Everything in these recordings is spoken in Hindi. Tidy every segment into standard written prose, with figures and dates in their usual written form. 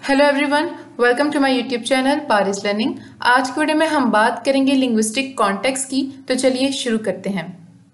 Hello everyone, welcome to my YouTube channel Paris learning. आज की वीडियो में हम बात करेंगे लिंग्विस्टिक कॉन्टेक्स्ट की। तो चलिए शुरू करते हैं।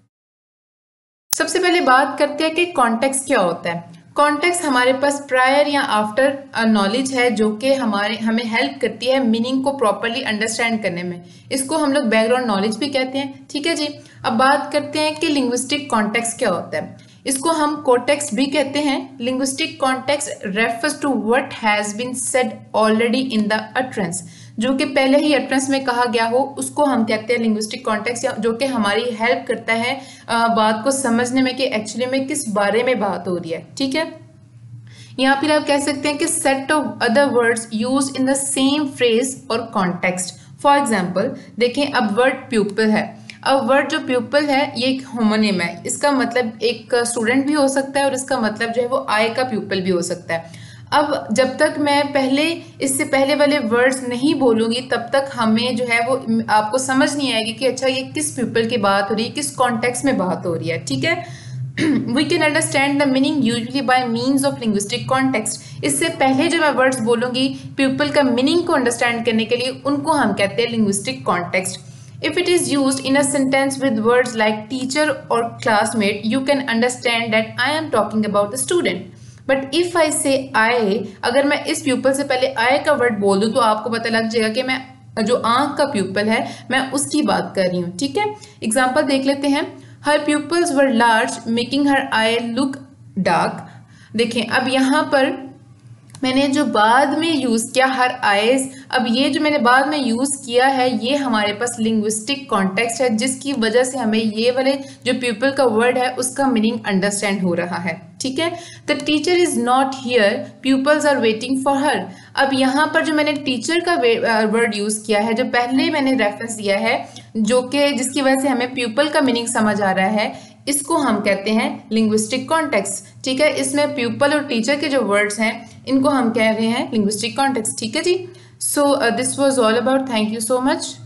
सबसे पहले बात करते हैं कि कॉन्टेक्स्ट क्या होता है। कॉन्टेक्स्ट हमारे पास प्रायर या आफ्टर नॉलेज है जो कि हमें हेल्प करती है मीनिंग को प्रॉपरली अंडरस्टैंड करने में। इसको हम लोग बैकग्राउंड नॉलेज भी कहते हैं। ठीक है जी। अब बात करते हैं कि लिंग्विस्टिक कॉन्टेक्स्ट क्या होता है। इसको हम कोटेक्स्ट भी कहते हैं। Linguistic context refers to what has been said already in the utterance, जो कि पहले ही अटरेंस में कहा गया हो उसको हम कहते हैं लिंग्विस्टिक कॉन्टेक्स्ट, जो कि हमारी हेल्प करता है बात को समझने में कि एक्चुअली में किस बारे में बात हो रही है। ठीक है। यहाँ फिर आप कह सकते हैं कि set of other words use in the same phrase और कॉन्टेक्स्ट। फॉर एग्जाम्पल देखें, अब वर्ड प्यूपल है। अब वर्ड जो प्यूपल है ये एक होमोनिम है। इसका मतलब एक स्टूडेंट भी हो सकता है और इसका मतलब जो है वो आई का प्यूपल भी हो सकता है। अब जब तक मैं इससे पहले वाले वर्ड्स नहीं बोलूंगी तब तक हमें जो है वो आपको समझ नहीं आएगी कि अच्छा ये किस प्यूपल की बात हो रही है, किस कॉन्टेक्स्ट में बात हो रही है। ठीक है। We can understand the meaning usually by means of linguistic context. इससे पहले जो मैं वर्ड्स बोलूंगी प्यूपल का मीनिंग को अंडरस्टैंड करने के लिए, उनको हम कहते हैं linguistic context. If it is used in a sentence with words like teacher or classmate, you can understand that I am talking about the student. But if I say I, अगर मैं इस प्यूपल से पहले I का वर्ड बोल दूं तो आपको पता लग जाएगा कि मैं जो आंख का प्यूपल है मैं उसकी बात कर रही हूँ। ठीक है। एग्जाम्पल देख लेते हैं। Her pupils were large, making her eye look dark. देखें, अब यहाँ पर मैंने जो बाद में यूज़ किया हर आइज, अब ये जो मैंने बाद में यूज़ किया है ये हमारे पास लिंग्विस्टिक कॉन्टेक्स्ट है, जिसकी वजह से हमें ये वाले जो पीपल का वर्ड है उसका मीनिंग अंडरस्टैंड हो रहा है। ठीक है। The teacher is not here, peoples are waiting for her. अब यहाँ पर जो मैंने टीचर का वर्ड यूज़ किया है, जो पहले मैंने रेफरेंस दिया है, जो कि जिसकी वजह से हमें पीपल का मीनिंग समझ आ रहा है, इसको हम कहते हैं लिंग्विस्टिक कॉन्टेक्स्ट। ठीक है। इसमें प्यूपल और टीचर के जो वर्ड्स हैं इनको हम कह रहे हैं लिंग्विस्टिक कॉन्टेक्स्ट। ठीक है जी। So this was all about. Thank you so much.